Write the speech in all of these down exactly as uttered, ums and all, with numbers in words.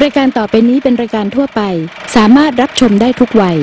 ายการต่อไปนี้เป็นรายการทั่วไปสามารถรับชมได้ทุกวัย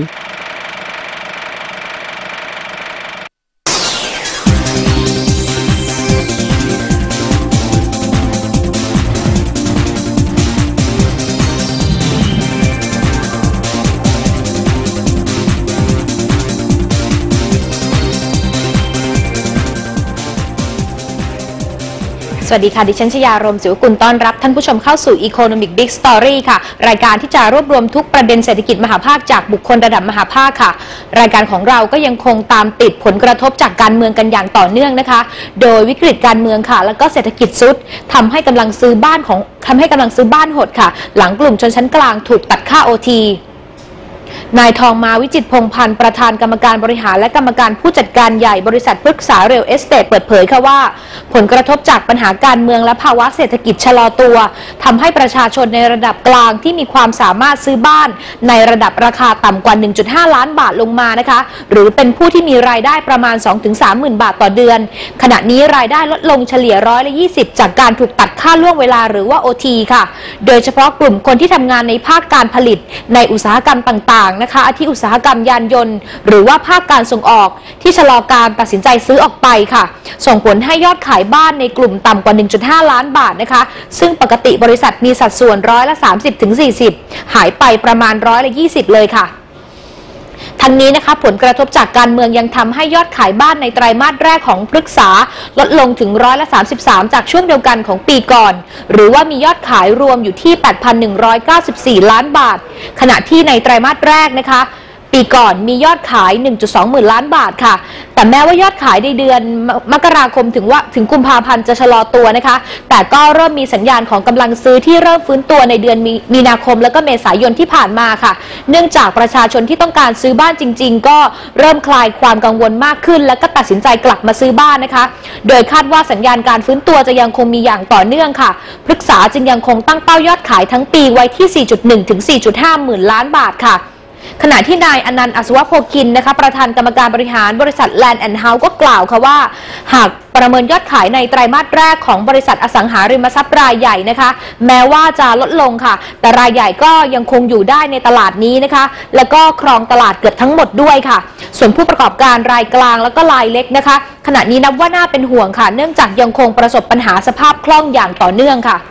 สวัสดีค่ะดิฉันชยารมณ์ศิวกุลต้อนรับท่านผู้ชมเข้าสู่ Economic Big Story ค่ะรายการที่จะรวบรวมทุกประเด็นเศรษฐกิจมหาภาคจากบุคคลระดับมหาภาคค่ะรายการของเราก็ยังคงตามติดผลกระทบจากการเมืองกันอย่างต่อเนื่องนะคะโดยวิกฤตการเมืองค่ะแล้วก็เศรษฐกิจทรุดทำให้กำลังซื้อบ้านของทำให้กำลังซื้อบ้านหดค่ะหลังกลุ่มชนชั้นกลางถูกตัดค่า โอ ทีนายทองมาวิจิตรพงษ์พันธ์ประธานกรรมการบริหารและกรรมการผู้จัดการใหญ่บริษัทพฤกษาเรียลเอสเตทเปิดเผยค่ะว่าผลกระทบจากปัญหาการเมืองและภาวะเศรษฐกิจชะลอตัวทำให้ประชาชนในระดับกลางที่มีความสามารถซื้อบ้านในระดับราคาต่ำกว่า หนึ่งจุดห้า ล้านบาทลงมานะคะหรือเป็นผู้ที่มีรายได้ประมาณ สองถึงสามหมื่น บาทต่อเดือนขณะนี้รายได้ลดลงเฉลี่ยร้อยละยี่สิบจากการถูกตัดค่าล่วงเวลาหรือว่า โอ ที ค่ะโดยเฉพาะกลุ่มคนที่ทำงานในภาคการผลิตในอุตสาหกรรมต่างๆนะคะอาทิอุตสาหกรรมยานยนต์หรือว่าภาคการส่งออกที่ชะลอการตัดสินใจซื้อออกไปค่ะส่งผลให้ยอดขายบ้านในกลุ่มต่ำกว่า หนึ่งจุดห้า ล้านบาทนะคะซึ่งปกติบริษัทมีสัดส่วนร้อยละ สามสิบถึงสี่สิบ หายไปประมาณร้อยละยี่สิบเลยค่ะทั้งนี้นะคะผลกระทบจากการเมืองยังทำให้ยอดขายบ้านในไตรมาสแรกของพฤกษาลดลงถึงร้อยละสามสิบสามจากช่วงเดียวกันของปีก่อนหรือว่ามียอดขายรวมอยู่ที่ แปดพันหนึ่งร้อยเก้าสิบสี่ ล้านบาทขณะที่ในไตรมาสแรกนะคะปีก่อนมียอดขาย หนึ่งจุดสอง หมื่นล้านบาทค่ะแต่แม้ว่ายอดขายในเดือนมกราคมถึงว่าถึงกุมภาพันธ์จะชะลอตัวนะคะแต่ก็เริ่มมีสัญญาณของกำลังซื้อที่เริ่มฟื้นตัวในเดือนมีนาคมและก็เมษายนที่ผ่านมาค่ะเนื่องจากประชาชนที่ต้องการซื้อบ้านจริงๆก็เริ่มคลายความกังวลมากขึ้นและก็ตัดสินใจกลับมาซื้อบ้านนะคะโดยคาดว่าสัญญาณการฟื้นตัวจะยังคงมีอย่างต่อเนื่องค่ะพฤกษาจึงยังคงตั้งเป้ายอดขายทั้งปีไว้ที่ สี่จุดหนึ่ง ถึง สี่จุดห้า หมื่นล้านบาทค่ะขณะที่นายอนันต์ อัศวโพคินนะคะประธานกรรมการบริหารบริษัท Land and House ก็กล่าวค่ะว่าหากประเมินยอดขายในไตรมาสแรกของบริษัทอสังหาริมทรัพย์รายใหญ่นะคะแม้ว่าจะลดลงค่ะแต่รายใหญ่ก็ยังคงอยู่ได้ในตลาดนี้นะคะแล้วก็ครองตลาดเกือบทั้งหมดด้วยค่ะส่วนผู้ประกอบการรายกลางแล้วก็รายเล็กนะคะขณะนี้นับว่าน่าเป็นห่วงค่ะเนื่องจากยังคงประสบปัญหาสภาพคล่องอย่างต่อเนื่องค่ะ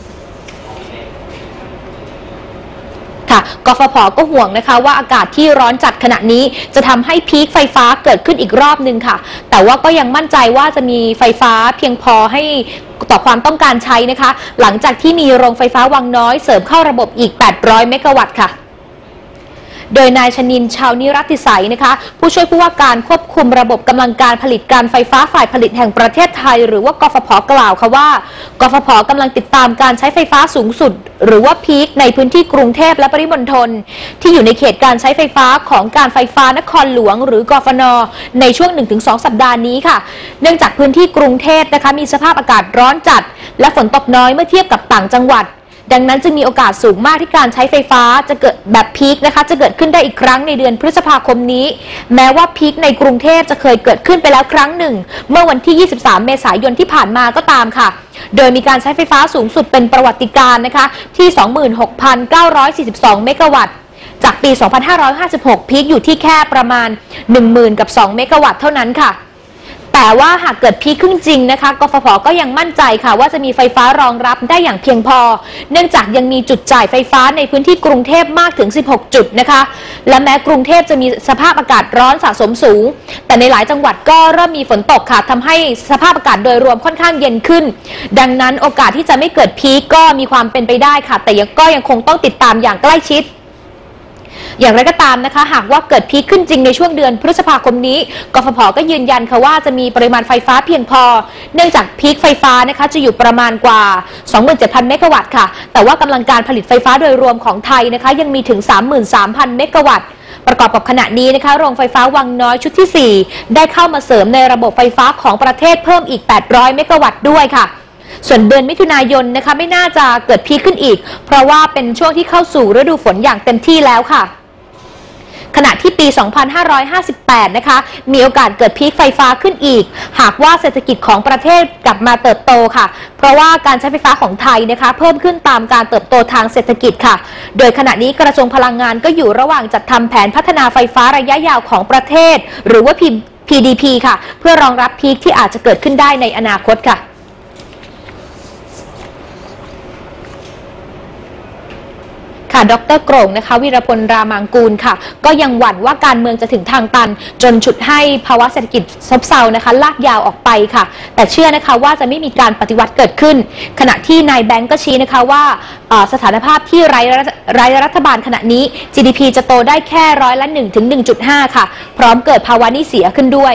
กฟผ.ก็ห่วงนะคะว่าอากาศที่ร้อนจัดขณะนี้จะทำให้พีคไฟฟ้าเกิดขึ้นอีกรอบนึงค่ะแต่ว่าก็ยังมั่นใจว่าจะมีไฟฟ้าเพียงพอให้ต่อความต้องการใช้นะคะหลังจากที่มีโรงไฟฟ้าวังน้อยเสริมเข้าระบบอีกแปดร้อยเมกะวัตต์ค่ะโดยนายชนินทร์ ชาวนิรัติสัยนะคะผู้ช่วยผู้ว่าการควบคุมระบบกำลังการผลิตการไฟฟ้าฝ่ายผลิตแห่งประเทศไทยหรือว่ากฟผ.กล่าวค่ะว่ากฟผ.กำลังติดตามการใช้ไฟฟ้าสูงสุดหรือว่าพีคในพื้นที่กรุงเทพและปริมณฑลที่อยู่ในเขตการใช้ไฟฟ้าของการไฟฟ้านครหลวงหรือกฟน.ในช่วง หนึ่งถึงสอง สัปดาห์นี้ค่ะเนื่องจากพื้นที่กรุงเทพนะคะมีสภาพอากาศร้อนจัดและฝนตกน้อยเมื่อเทียบกับต่างจังหวัดดังนั้นจึงมีโอกาสสูงมากที่การใช้ไฟฟ้าจะเกิดแบบพีคนะคะจะเกิดขึ้นได้อีกครั้งในเดือนพฤษภาคมนี้แม้ว่าพีคในกรุงเทพจะเคยเกิดขึ้นไปแล้วครั้งหนึ่งเมื่อวันที่ยี่สิบสามเมษายนที่ผ่านมาก็ตามค่ะโดยมีการใช้ไฟฟ้าสูงสุดเป็นประวัติการณ์นะคะที่ สองหมื่นหกพันเก้าร้อยสี่สิบสอง เมกะวัตต์จากปี สองพันห้าร้อยห้าสิบหก พีคอยู่ที่แค่ประมาณ หนึ่งหมื่น กับ สอง เมกะวัตต์เท่านั้นค่ะแต่ว่าหากเกิดพีคขึ้นจริงนะคะกฟผ.ก็ยังมั่นใจค่ะว่าจะมีไฟฟ้ารองรับได้อย่างเพียงพอเนื่องจากยังมีจุดจ่ายไฟฟ้าในพื้นที่กรุงเทพมากถึงสิบหกจุดนะคะและแม้กรุงเทพจะมีสภาพอากาศร้อนสะสมสูงแต่ในหลายจังหวัดก็เริ่มมีฝนตกค่ะทำให้สภาพอากาศโดยรวมค่อนข้างเย็นขึ้นดังนั้นโอกาสที่จะไม่เกิดพีคก็มีความเป็นไปได้ค่ะแต่ยังก็ยังคงต้องติดตามอย่างใกล้ชิดอย่างไรก็ตามนะคะหากว่าเกิดพีคขึ้นจริงในช่วงเดือนพฤษภาคมนี้กฟผ.ก็ยืนยันค่ะว่าจะมีปริมาณไฟฟ้าเพียงพอเนื่องจากพีคไฟฟ้านะคะจะอยู่ประมาณกว่า สองหมื่นเจ็ดพัน เมกะวัตต์ค่ะแต่ว่ากำลังการผลิตไฟฟ้าโดยรวมของไทยนะคะยังมีถึง สามหมื่นสามพัน เมกะวัตต์ประกอบกับขณะนี้นะคะโรงไฟฟ้าวังน้อยชุดที่สี่ได้เข้ามาเสริมในระบบไฟฟ้าของประเทศเพิ่มอีกแปดร้อยเมกะวัตต์ด้วยค่ะส่วนเดือนมิถุนายนนะคะไม่น่าจะเกิดพีคขึ้นอีกเพราะว่าเป็นช่วงที่เข้าสู่ฤดูฝนอย่างเต็มที่แล้วค่ะขณะที่ปี สองพันห้าร้อยห้าสิบแปด นะคะมีโอกาสเกิดพีคไฟฟ้าขึ้นอีกหากว่าเศรษฐกิจของประเทศกลับมาเติบโตค่ะเพราะว่าการใช้ไฟฟ้าของไทยนะคะเพิ่มขึ้นตามการเติบโตทางเศรษฐกิจค่ะโดยขณะนี้กระทรวงพลังงานก็อยู่ระหว่างจัดทำแผนพัฒนาไฟฟ้าระยะยาวของประเทศหรือว่า พี ดี พี ค่ะเพื่อรองรับพีคที่อาจจะเกิดขึ้นได้ในอนาคตค่ะค่ะดร.โกร่งนะคะวีรพลรามังกูลค่ะก็ยังหวั่นว่าการเมืองจะถึงทางตันจนฉุดให้ภาวะเศรษฐกิจซบเซานะคะลากยาวออกไปค่ะแต่เชื่อนะคะว่าจะไม่มีการปฏิวัติเกิดขึ้นขณะที่นายแบงก์ก็ชี้นะคะว่าสถานภาพที่ไร้ไร้รัฐบาลขณะนี้ จี ดี พี จะโตได้แค่ร้อยละหนึ่งถึงหนึ่งจุดห้าค่ะพร้อมเกิดภาวะหนี้เสียขึ้นด้วย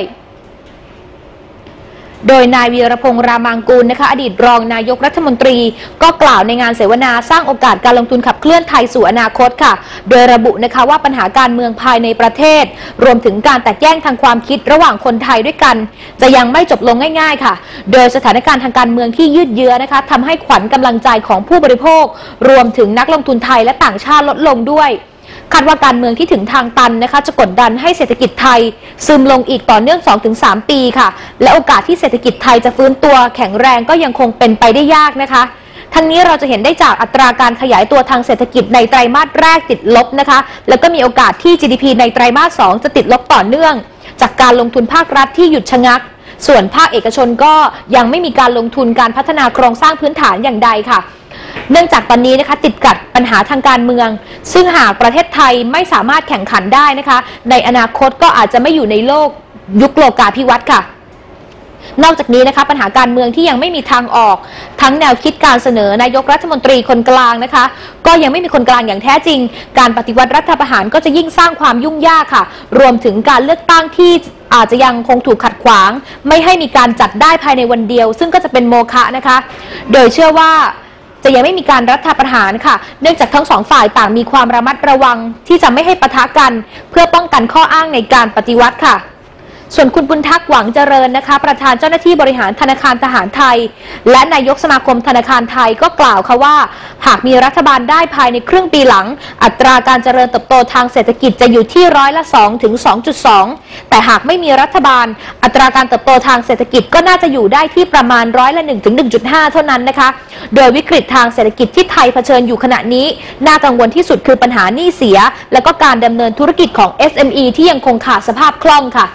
โดยนายวีรพงษ์รามังกูลนะคะอดีตรองนายกรัฐมนตรีก็กล่าวในงานเสวนาสร้างโอกาสการลงทุนขับเคลื่อนไทยสู่อนาคตค่ะโดยระบุนะคะว่าปัญหาการเมืองภายในประเทศรวมถึงการแตกแยกทางความคิดระหว่างคนไทยด้วยกันจะยังไม่จบลงง่ายๆค่ะโดยสถานการณ์ทางการเมืองที่ยืดเยื้อนะคะทำให้ขวัญกำลังใจของผู้บริโภครวมถึงนักลงทุนไทยและต่างชาติลดลงด้วยคาดว่าการเมืองที่ถึงทางตันนะคะจะกดดันให้เศรษฐกิจไทยซึมลงอีกต่อเนื่อง สองถึงสาม ปีค่ะและโอกาสที่เศรษฐกิจไทยจะฟื้นตัวแข็งแรงก็ยังคงเป็นไปได้ยากนะคะทั้งนี้เราจะเห็นได้จากอัตราการขยายตัวทางเศรษฐกิจในไตรมาสแรกติดลบนะคะแล้วก็มีโอกาสที่ จี ดี พี ในไตรมาสสองจะติดลบต่อเนื่องจากการลงทุนภาครัฐที่หยุดชะงักส่วนภาคเอกชนก็ยังไม่มีการลงทุนการพัฒนาโครงสร้างพื้นฐานอย่างใดค่ะเนื่องจากตอนนี้นะคะติดกับปัญหาทางการเมืองซึ่งหากประเทศไทยไม่สามารถแข่งขันได้นะคะในอนาคตก็อาจจะไม่อยู่ในโลกยุคโลกาภิวัตน์ค่ะนอกจากนี้นะคะปัญหาการเมืองที่ยังไม่มีทางออกทั้งแนวคิดการเสนอนายกรัฐมนตรีคนกลางนะคะก็ยังไม่มีคนกลางอย่างแท้จริงการปฏิวัติรัฐประหารก็จะยิ่งสร้างความยุ่งยากค่ะรวมถึงการเลือกตั้งที่อาจจะยังคงถูกขัดขวางไม่ให้มีการจัดได้ภายในวันเดียวซึ่งก็จะเป็นโมฆะนะคะโดยเชื่อว่าจะยังไม่มีการรัฐประหารค่ะเนื่องจากทั้งสองฝ่ายต่างมีความระมัดระวังที่จะไม่ให้ปะทะกันเพื่อป้องกันข้ออ้างในการปฏิวัติค่ะส่วนคุณบุญทักษ์หวังเจริญนะคะประธานเจ้าหน้าที่บริหารธนาคารทหารไทยและนายกสมาคมธนาคารไทยก็กล่าวค่ะว่าหากมีรัฐบาลได้ภายในครึ่งปีหลังอัตราการเจริญเติบโตทางเศรษฐกิจจะอยู่ที่ร้อยละสองถึงสองจุดสองแต่หากไม่มีรัฐบาลอัตราการเติบโตทางเศรษฐกิจก็น่าจะอยู่ได้ที่ประมาณร้อยละหนึ่งถึงหนึ่งจุดห้าเท่านั้นนะคะโดยวิกฤตทางเศรษฐกิจที่ไทยเผชิญอยู่ขณะนี้น่ากังวลที่สุดคือปัญหาหนี้เสียและก็การดำเนินธุรกิจของ เอส เอ็ม อี ที่ยังคงขาดสภาพคล่องค่ะ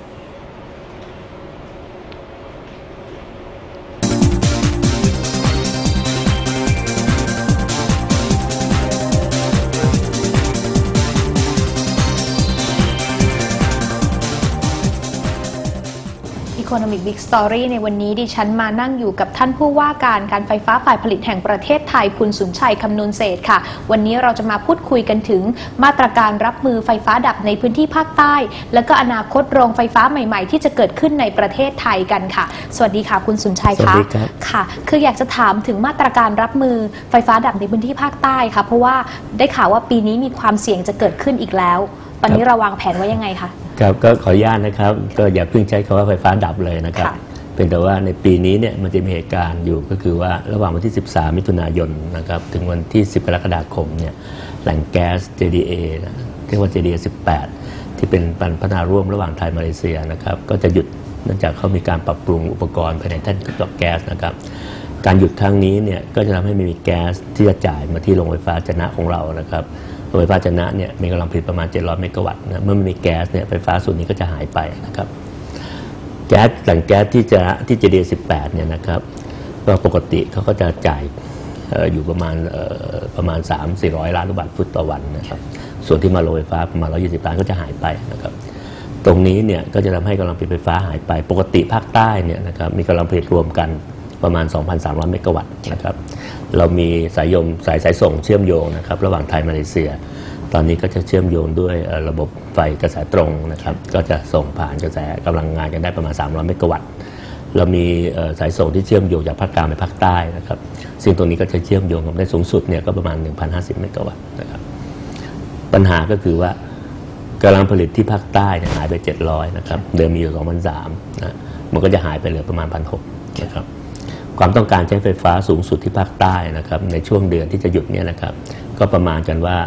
Economic Big Story ในวันนี้ดิฉันมานั่งอยู่กับท่านผู้ว่าการการไฟฟ้าฝ่ายผลิตแห่งประเทศไทยคุณสุนชัยคำนวณเศรษฐ์ค่ะวันนี้เราจะมาพูดคุยกันถึงมาตรการรับมือไฟฟ้าดับในพื้นที่ภาคใต้และก็อนาคตโรงไฟฟ้าใหม่ๆที่จะเกิดขึ้นในประเทศไทยกันค่ะสวัสดีค่ะคุณสุนชัยค่ะค่ะคืออยากจะถามถึงมาตรการรับมือไฟฟ้าดับในพื้นที่ภาคใต้ค่ะเพราะว่าได้ข่าวว่าปีนี้มีความเสี่ยงจะเกิดขึ้นอีกแล้วตอนนี้เราวางแผนไว้ยังไงคะครับก็ขออนุญาตนะครับก็อย่าเพิ่งใช้คำว่าไฟฟ้าดับเลยนะครับเป็นแต่ว่าในปีนี้เนี่ยมันจะมีเหตุการณ์อยู่ก็คือว่าระหว่างวันที่สิบสามมิถุนายนนะครับถึงวันที่สิบกรกฎาคมเนี่ยแหล่งแก๊ส เจ ดี เอ นะเรียกว่า เจ ดี เอ สิบแปดที่เป็นการพัฒนาร่วมระหว่างไทยมาเลเซียนะครับก็จะหยุดเนื่องจากเขามีการปรับปรุงอุปกรณ์ภายในแท่นกักเก็บแก๊สนะครับการหยุดครั้งนี้เนี่ยก็จะทำให้ไม่มีแก๊สที่จะจ่ายมาที่โรงไฟฟ้าจะนะของเรานะครับโรงไฟฟ้าจะนะเนี่ยมีกำลังผลิตประมาณเจ็ดร้อยเมกะวัตต์นะเมื่อไม่มีแก๊สเนี่ยไฟฟ้าส่วนนี้ก็จะหายไปนะครับแก๊สแหล่งแก๊สที่จะที่ เจ ดี เอ สิบแปดเนี่ยนะครับก็ปกติเขาก็จะจ่ายอยู่ประมาณประมาณ สามถึงสี่ร้อย ล้านลูกบาศก์ฟุตต่อวันนะครับส่วนที่มาโรงไฟฟ้าประมาณหนึ่งร้อยยี่สิบล้านก็จะหายไปนะครับตรงนี้เนี่ยก็จะทำให้กำลังผลิตไฟฟ้าหายไปปกติภาคใต้เนี่ยนะครับมีกำลังผลิตรวมกันประมาณ สองพันสามร้อย เมกะวัตต์นะครับเรามีสายยมสายสายส่งเชื่อมโยงนะครับระหว่างไทยมาเลเซียตอนนี้ก็จะเชื่อมโยงด้วยระบบไฟกระแสตรงนะครับก็จะส่งผ่านกระแสกำลังงานกันได้ประมาณสามร้อยเมกะวัตต์เรามีสายส่งที่เชื่อมโยงจากภาคกลางไปภาคใต้นะครับซึ่งตรงนี้ก็จะเชื่อมโยงกันได้สูงสุดเนี่ยก็ประมาณ หนึ่งพันห้าสิบ เมกะวัตต์นะครับปัญหาก็คือว่ากำลังผลิตที่ภาคใต้เนี่ยหายไปเจ็ดร้อยนะครับเดิมมีอยู่ สองพันสามร้อย นะมันก็จะหายไปเหลือประมาณ หนึ่งพันหกร้อย นะครับความต้องการใช้ไฟฟ้าสูงสุดที่ภาคใต้นะครับในช่วงเดือนที่จะหยุดเนี่ยนะครับก็ประมาณกันว่า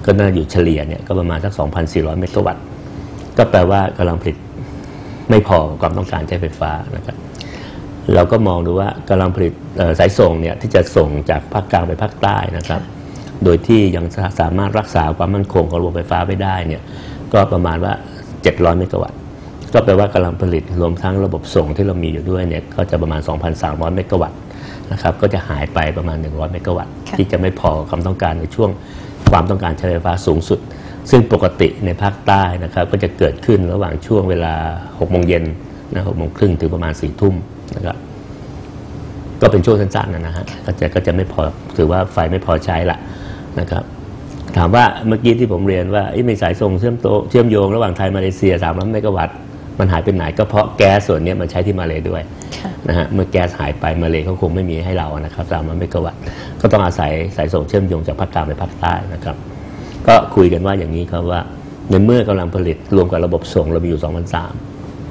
ก็น่าอยู่เฉลี่ยเนี่ยก็ประมาณสัก สองพันสี่ร้อย เมกะวัตต์ก็แปลว่ากำลังผลิตไม่พอความต้องการใช้ไฟฟ้านะครับเราก็มองดูว่ากำลังผลิตสายส่งเนี่ยที่จะส่งจากภาคกลางไปภาคใต้นะครับโดยที่ยังสามารถรักษาความมั่นคงของระบบไฟฟ้าไว้ได้เนี่ยก็ประมาณว่าเจ็ดร้อย เมกะวัตต์ก็แปลว่ากำลังผลิตรวมทั้งระบบส่งที่เรามีอยู่ด้วยเนี่ยก็จะประมาณ สองพันสามร้อย เมกะวัตต์นะครับก็จะหายไปประมาณหนึ่งร้อย เมกะวัตต์ที่จะไม่พอความต้องการในช่วงความต้องการใช้ไฟฟ้าสูงสุดซึ่งปกติในภาคใต้นะครับก็จะเกิดขึ้นระหว่างช่วงเวลาหกโมงเย็นนะหกโมงครึ่งถึงประมาณสี่ทุ่มนะครับก็เป็นช่วงสั้นๆนะฮะก็จะก็จะไม่พอถือว่าไฟไม่พอใช้ละนะครับถามว่าเมื่อกี้ที่ผมเรียนว่ามีสายส่งเชื่อมโตเชื่อมโยงระหว่างไทยมาเลเซียสามร้อยเมกะวัตต์มันหายไปไหนก็เพราะแก๊สส่วนนี้มันใช้ที่มาเลด้วยนะฮะเมื่อแก๊สหายไปมาเลเขาคงไม่มีให้เรานะครับสามร้อยเมกะวัตต์ก็ต้องอาศัยสายส่งเชื่อมโยงจากภาคกลางไปภาคใต้นะครับก็คุยกันว่าอย่างนี้ครับว่าในเมื่อกำลังผลิตรวมกับระบบส่งเรามีอยู่ สองพันสามร้อย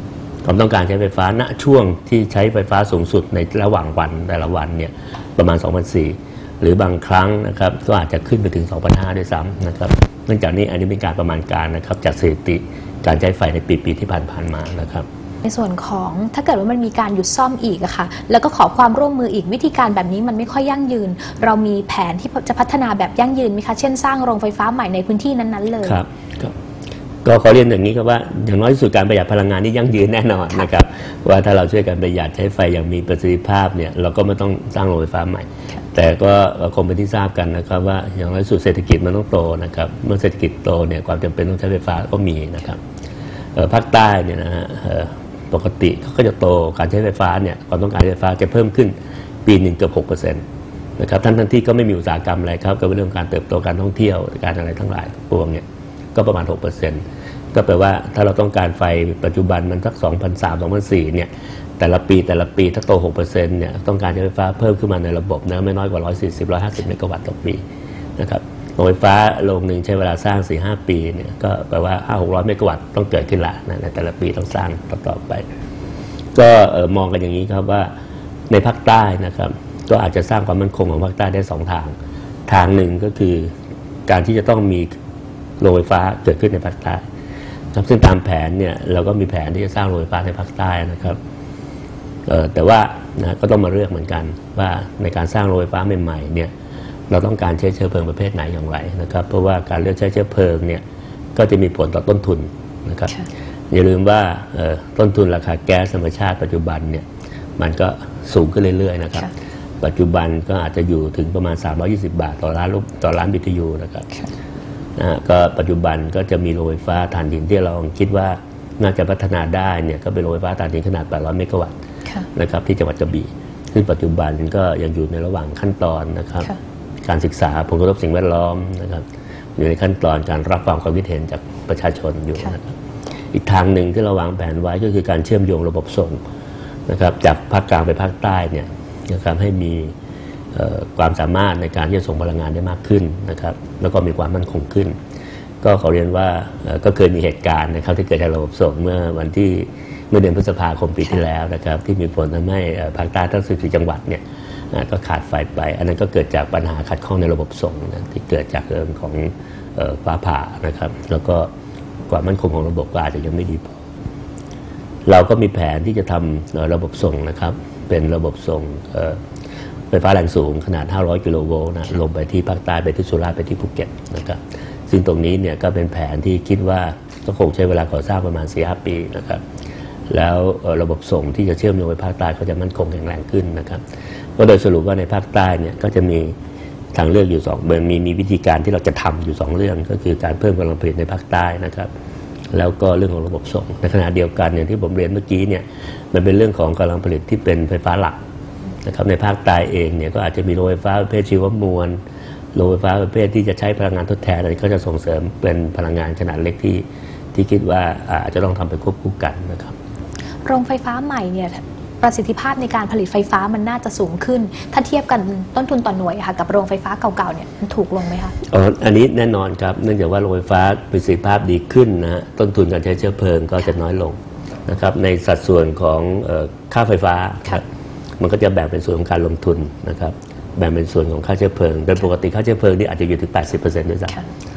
ความต้องการใช้ไฟฟ้าณช่วงที่ใช้ไฟฟ้าสูงสุดในระหว่างวันแต่ละวันเนี่ยประมาณ สองพันสี่ร้อย หรือบางครั้งนะครับก็อาจจะขึ้นไปถึง สองพันห้าร้อย ด้วยซ้ำนะครับเนื่องจากนี้อันนี้เป็นการประมาณการนะครับจากสถิติการใช้ไฟในปีปีที่ผ่านๆมานะครับในส่วนของถ้าเกิดว่ามันมีการหยุดซ่อมอีกอะค่ะแล้วก็ขอความร่วมมืออีกวิธีการแบบนี้มันไม่ค่อยยั่งยืนเรามีแผนที่จะพัฒนาแบบยั่งยืนไหมคะเช่นสร้างโรงไฟฟ้าใหม่ในพื้นที่นั้นๆเลยครับก็ขอเรียนอย่างนี้ครับว่าอย่างน้อยที่สุดการประหยัดพลังงานนี่ยั่งยืนแน่นอนนะครับว่าถ้าเราช่วยกันประหยัดใช้ไฟอย่างมีประสิทธิภาพเนี่ยเราก็ไม่ต้องสร้างโรงไฟฟ้าใหม่แต่ก็คงเป็นที่ทราบกันนะครับว่าอย่างน้อยที่สุดเศรษฐกิจมันต้องโตนะครับเมื่อเศรษฐกิจโตเนี่ยความจำเป็นต้องใช้ไฟฟ้าก็มีนะครับภาคใต้เนี่ยนะฮะปกติเขาก็จะโตการใช้ไฟฟ้าเนี่ยความต้องการไฟฟ้าจะเพิ่มขึ้นปีหนึ่งเกือบ หกเปอร์เซ็นต์ นะครับทั้งทั้งที่ก็ไม่มีอุตสาหกรรมอะไรครับก็เป็นเรื่องการเติบโตการท่องเที่ยวการอะไรทั้งหลายพวกเนี่ยก็ประมาณ หกเปอร์เซ็นต์ ก็แปลว่าถ้าเราต้องการไฟปัจจุบันมันสัก สองพันสามร้อย สองพันสี่ร้อย เนี่ยแต่ละปีแต่ละปีถ้าโต หกเปอร์เซ็นต์ เนี่ยต้องการใช้ไฟฟ้าเพิ่มขึ้นมาในระบบนะไม่น้อยกว่า หนึ่งร้อยสี่สิบถึงหนึ่งร้อยห้าสิบ เมกะวัตต์ต่อปีนะครับโรงไฟฟ้าโรงหนึ่งใช้เวลาสร้าง สี่ถึงห้า ปีเนี่ยก็แปลว่า ห้าถึงหกร้อย เมกะวัตต์ต้องเกิดขึ้นละในแต่ละปีต้องสร้างต่อๆไปก็มองกันอย่างนี้ครับว่าในภาคใต้นะครับก็อาจจะสร้างความมั่นคงของภาคใต้ได้สองทางทางหนึ่งก็คือการที่จะต้องมีโรงไฟฟ้าเกิดขึ้นในภาคใต้ครับซึ่งตามแผนเนี่ยเราก็มีแผนที่จะสร้างโรงไฟฟ้าในภาคใต้นะครับแต่ว่านะก็ต้องมาเลือกเหมือนกันว่าในการสร้างโรงไฟฟ้าใหม่ๆเนี่ยเราต้องการใช้เชื้อเพลิงประเภทไหนอย่างไรนะครับเพราะว่าการเลือกใช้เชื้อเพลิงเนี่ยก็จะมีผลต่อต้นทุนนะครับอย่าลืมว่าต้นทุนราคาแก๊สธรรมชาติปัจจุบันเนี่ยมันก็สูงขึ้นเรื่อยๆนะครับปัจจุบันก็อาจจะอยู่ถึงประมาณสามร้อยยี่สิบบาทต่อล้านลูกต่อล้านบี ที ยู นะครับนะก็ปัจจุบันก็จะมีโรงไฟฟ้าถ่านหินที่เราคิดว่าน่าจะพัฒนาได้เนี่ยก็เป็นโรงไฟฟ้าถ่านหินขนาดแปดร้อยเมกะวัตต์นะครับที่จังหวัดกระบี่ซึ่งปัจจุบันก็ยังอยู่ในระหว่างขั้นตอนนะครับการศึกษาผลกระทบสิ่งแวดล้อมนะครับอยู่ในขั้นตอนการรับฟังความคิดเห็นจากประชาชนอยู่นะครับอีกทางหนึ่งที่เราวางแผนไว้ก็คือการเชื่อมโยงระบบส่งนะครับจากภาคกลางไปภาคใต้เนี่ยนะครับให้มีความสามารถในการที่จะส่งพลังงานได้มากขึ้นนะครับแล้วก็มีความมั่นคงขึ้นก็ขอเรียนว่าก็เคยมีเหตุการณ์นะครับที่เกิดจากระบบส่งเมื่อวันที่เมื่อเดือนพฤษภาคมปีที่แล้วนะครับที่มีผลทำให้ภาคใต้ทั้งสิบสี่จังหวัดเนี่ยก็ขาดไฟไปอันนั้นก็เกิดจากปัญหาขัดข้องในระบบส่งนะที่เกิดจากเรื่องของฟ้าผ่านะครับแล้วก็ความมั่นคงของระบบก็อาจจะยังไม่ดีพอเราก็มีแผนที่จะทำระบบส่งนะครับเป็นระบบส่งไฟฟ้าแรงสูงขนาดห้าร้อยกิโลโวลต์นะลงไปที่ภาคใต้ไปที่สุราษฎร์ไปที่ภูเก็ตนะครับซึ่งตรงนี้เนี่ยก็เป็นแผนที่คิดว่าก็คงใช้เวลาก่อสร้างประมาณ สี่ถึงห้า ปีนะครับแล้วระบบส่งที่จะเชื่อมโยงไปภาคใต้ก็จะมั่นคงแข็งแรงขึ้นนะครับก็โดยสรุปว่าในภาคใต้เนี่ยก็จะมีทางเลือกอยู่สองมีมีวิธีการที่เราจะทำอยู่สองเรื่องก็คือการเพิ่มกำลังผลิตในภาคใต้นะครับแล้วก็เรื่องของระบบส่งในขณะเดียวกันอย่างที่ผมเรียนเมื่อกี้เนี่ยมันเป็นเรื่องของกำลังผลิตที่เป็นไฟฟ้าหลักนะครับในภาคใต้เองเนี่ยก็อาจจะมีโรงไฟฟ้าประเภทชีวมวลโรงไฟฟ้าประเภทที่จะใช้พลังงานทดแทนอะไรก็จะส่งเสริมเป็นพลังงานขนาดเล็กที่ที่คิดว่าอาจจะต้องทำไปควบคู่กันนะครับโรงไฟฟ้าใหม่เนี่ยประสิทธิภาพในการผลิตไฟฟ้ามันน่าจะสูงขึ้นถ้าเทียบกันต้นทุนต่อหน่วยค่ะกับโรงไฟฟ้าเก่าๆเนี่ยมันถูกลงไหมคะอ๋ออันนี้แน่นอนครับเนื่องจากว่าโรงไฟฟ้าประสิทธิภาพดีขึ้นนะฮะต้นทุนการใช้เชื้อเพลิงก็จะน้อยลงนะครับในสัดส่วนของค่าไฟฟ้ามันก็จะแบ่งเป็นส่วนของการลงทุนนะครับแบ่งเป็นส่วนของค่าเชื้อเพลิงโดยปกติค่าเชื้อเพลิงนี่อาจจะอยู่ถึง แปดสิบเปอร์เซ็นต์ ด้วยซ้ำ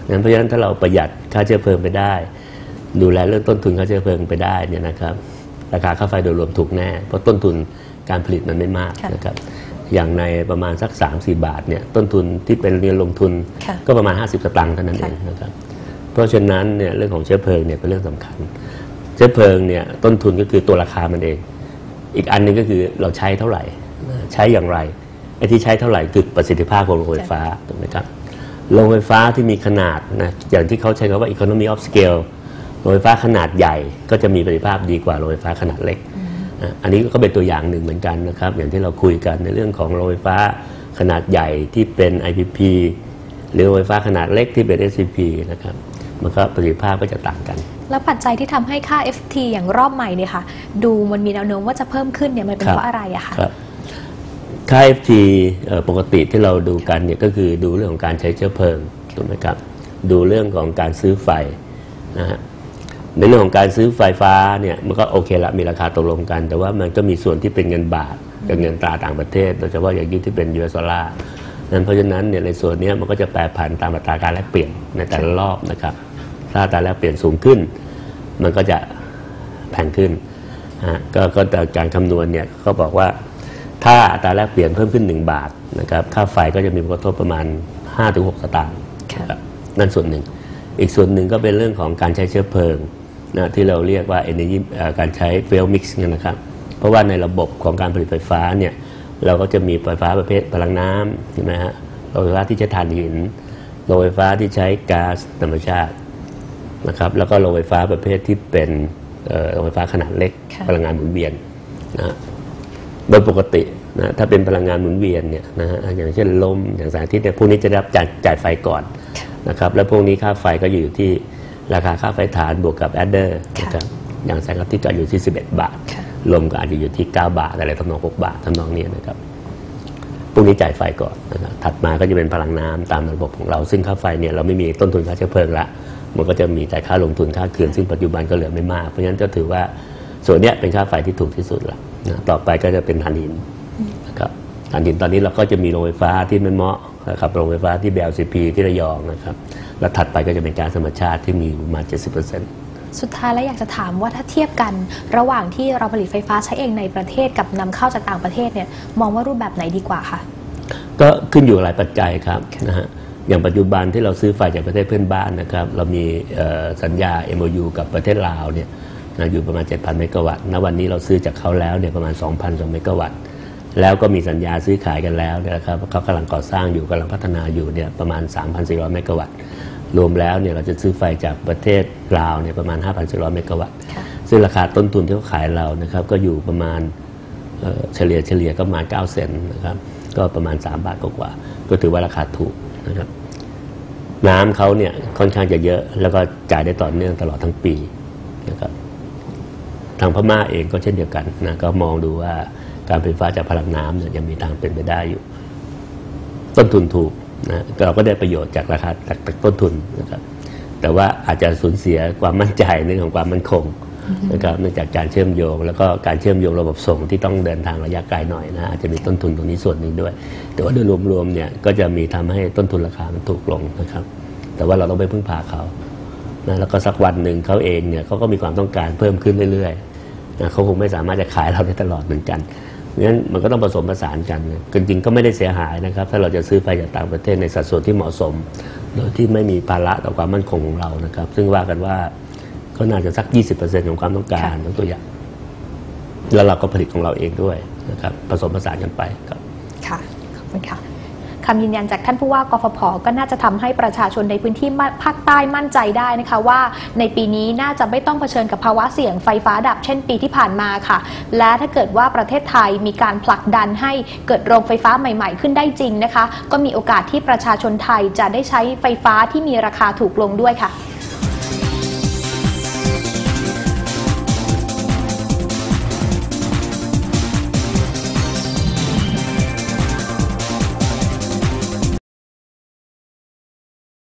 งั้นเพราะฉะนั้นถ้าเราประหยัดค่าเชื้อเพลิงไปได้ดูแลเรื่องต้นทุนค่าเชื้อเพลิงไปได้เนี่ยนะครับราคาค่าไฟโดยรวมถูกแน่เพราะต้นทุนการผลิตมันไม่มากนะครับอย่างในประมาณสัก สามถึงสี่ บาทเนี่ยต้นทุนที่เป็นเงินลงทุนก็ประมาณห้าสิบสตางค์เท่านั้นเองนะครับเพราะฉะนั้นเนี่ยเรื่องของเชื้อเพลิงเนี่ยเป็นเรื่องสำคัญเชื้อเพลิงเนี่ยต้นทุนก็คือตัวราคามันเองอีกอันนึงก็คือเราใช้เท่าไหร่ใช้อย่างไรไอ้ที่ใช้เท่าไหร่คือประสิทธิภาพของโรงไฟฟ้าถูกไหมครับโรงไฟฟ้าที่มีขนาดนะอย่างที่เขาใช้คำว่า economy of scale โรงไฟฟ้าขนาดใหญ่ก็จะมีประสิทธิภาพดีกว่าโรงไฟฟ้าขนาดเล็กอันนี้ก็เป็นตัวอย่างหนึ่งเหมือนกันนะครับอย่างที่เราคุยกันในเรื่องของโรงไฟฟ้าขนาดใหญ่ที่เป็น ไอ พี พี หรือโรงไฟฟ้าขนาดเล็กที่เป็น เอส ซี พี นะครับมันก็ประสิทธิภาพก็จะต่างกันแล้วปัจจัยที่ทำให้ค่า เอฟ ที อย่างรอบใหม่เนี่ยค่ะดูมันมีแนวโน้มว่าจะเพิ่มขึ้นเนี่ยมันเป็นเพราะอะไรอะคะค่า เอฟ ที ปกติที่เราดูกันเนี่ยก็คือดูเรื่องของการใช้เชื้อเพลิงถูกไหมครับดูเรื่องของการซื้อไฟนะฮะในเรื่องของการซื้อไฟฟ้าเนี่ยมันก็โอเคละมีราคาตกลงกันแต่ว่ามันก็มีส่วนที่เป็นเงินบาทกับเงินตราต่างประเทศโดยเฉพาะอย่างยิ่งที่เป็น ยู เอส ดอลลาร์นั้นเพราะฉะนั้นเนี่ยในส่วนนี้มันก็จะแปรผันตามอัตราการแลกเปลี่ยนในแต่ละรอบนะครับถ้าอัตราแลกเปลี่ยนสูงขึ้นมันก็จะแพงขึ้นฮะก็ก็แต่การคำนวณเนี่ยเขาบอกว่าถ้าอัตราแลกเปลี่ยนเพิ่มขึ้นหนึ่งบาทนะครับค่าไฟก็จะมีผลกระทบประมาณ ห้าถึงหก สตางค์นั่นส่วนหนึ่งอีกส่วนหนึ่งก็เป็นเรื่องของการใช้เชื้อเพลิงนะที่เราเรียกว่า energy การใช้ fuel mix เนี่ยนะครับเพราะว่าในระบบของการผลิตไฟฟ้าเนี่ยเราก็จะมีไฟฟ้าประเภทพลังน้ำใช่ไหมฮะโรงไฟฟ้าที่ใช้ถ่านหินโรงไฟฟ้าที่ใช้ก๊าซธรรมชาตินะครับแล้วก็โรงไฟฟ้าประเภทที่เป็นโรงไฟฟ้าขนาดเล็กพลังงานหมุนเวียนนะโดยปกตินะถ้าเป็นพลังงานหมุนเวียนเนี่ยนะฮะอย่างเช่นลมอย่างแสงอาทิตย์เนี่ยพวกนี้จะได้รับจ่ายจ่ายไฟก่อนนะครับแล้วพวกนี้ค่าไฟก็อยู่ที่ราคาค่าไฟฐานบวกกับแอดเดอร์นะครับอย่างแสงอาทิตย์ก็อยู่ที่สิบเอ็ดบาทลมก็อาจจะอยู่ที่เก้าบาทอะไรทำนองหกบาททำนองนี้นะครับพวกนี้จ่ายไฟก่อนนะครับถัดมาก็จะเป็นพลังน้ำตามระบบของเราซึ่งค่าไฟเนี่ยเราไม่มีต้นทุนค่าเชื้อเพลิงละมันก็จะมีแต่ค่าลงทุนค่าเขื่อนซึ่งปัจจุบันก็เหลือไม่มากเพราะฉะนั้นก็ถือว่าส่วนนี้เป็นค่าไฟที่ถูกที่สุดละนะต่อไปก็จะเป็นถ่านหินนะครับถ่านหินตอนนี้เราก็จะมีโรงไฟฟ้าที่ไม่เหมาะนะครับโรงไฟฟ้าที่ บี แอล ซี พี ที่ระยองนะครับแล้วถัดไปก็จะเป็นก๊าซธรรมชาติที่มีประมาณ เจ็ดสิบเปอร์เซ็นต์สุดท้ายแล้วอยากจะถามว่าถ้าเทียบกันระหว่างที่เราผลิตไฟฟ้าใช้เองในประเทศกับนำเข้าจากต่างประเทศเนี่ยมองว่ารูปแบบไหนดีกว่าคะก็ขึ้นอยู่หลายปัจจัยครับนะฮะอย่างปัจจุบันที่เราซื้อไฟจากประเทศเพื่อนบ้านนะครับเรามีสัญญา เอ็ม โอ ยู กับประเทศลาวเนี่ยนะอยู่ประมาณ เจ็ดพัน เมกะวัตต์ณวันนี้เราซื้อจากเขาแล้วเนี่ยประมาณ สองพันสอง เมกะวัตต์แล้วก็มีสัญญาซื้อขายกันแล้วนะครับเขากำลังก่อสร้างอยู่กำลังพัฒนาอยู่เนี่ยประมาณ สามพันสี่ร้อย เมกะวัตต์รวมแล้วเนี่ยเราจะซื้อไฟจากประเทศลาวเนี่ยประมาณ ห้าพันสี่ร้อย เมกะวัตต์ซึ่งราคาต้นทุนที่เขาขายเรานะครับก็อยู่ประมาณเฉลี่ยเฉลี่ยก็ประมาณเก้าเซนต์นะครับก็ประมาณสามบาทกว่าก็ถือว่าราคาถูกนะครับน้ำเขาเนี่ยค่อนข้างจะเยอะแล้วก็จ่ายได้ต่อเนื่องตลอดทั้งปีนะครับทางพม่าเองก็เช่นเดียวกันนะก็มองดูว่าการไฟฟ้าจากพลังน้ำเนี่ยยังมีทางเป็นไปได้อยู่ต้นทุนถูกนะเราก็ได้ประโยชน์จากราคาจากต้นทุนนะครับแต่ว่าอาจจะสูญเสียความมั่นใจในเรื่องของความมั่นคงนะครับเนื่องจากการเชื่อมโยงแล้วก็การเชื่อมโยงระบบส่งที่ต้องเดินทางระยะไกลหน่อยนะอาจจะมีต้นทุนตรงนี้ส่วนหนึ่งด้วยแต่ว่าโดยรวมๆเนี่ยก็จะมีทำให้ต้นทุนราคามันถูกลงนะครับแต่ว่าเราต้องไปพึ่งพาเขานะแล้วก็สักวันหนึ่งเขาเองเนี่ยเขาก็มีความต้องการเพิ่มขึ้นเรื่อยๆนะเขาคงไม่สามารถจะขายเราได้ตลอดเหมือนกันงั้นมันก็ต้องผสมผสานกันจริงๆก็ไม่ได้เสียหายนะครับถ้าเราจะซื้อไฟจากต่างประเทศในสัดส่วนที่เหมาะสมโดยที่ไม่มีภาระต่อความมั่นคงของเรานะครับซึ่งว่ากันว่าก็น่าจะสัก ยี่สิบเปอร์เซ็นต์ ของความต้องการทั้งตัวอย่างแล้วเราก็ผลิตของเราเองด้วยนะครับผสมผสานกันไปครับค่ะขอบคุณค่ะคำยืนยันจากท่านผู้ว่ากฟผ.ก็น่าจะทำให้ประชาชนในพื้นที่ภาคใต้มั่นใจได้นะคะว่าในปีนี้น่าจะไม่ต้องเผชิญกับภาวะเสี่ยงไฟฟ้าดับเช่นปีที่ผ่านมาค่ะและถ้าเกิดว่าประเทศไทยมีการผลักดันให้เกิดโรงไฟฟ้าใหม่ๆขึ้นได้จริงนะคะก็มีโอกาสที่ประชาชนไทยจะได้ใช้ไฟฟ้าที่มีราคาถูกลงด้วยค่ะ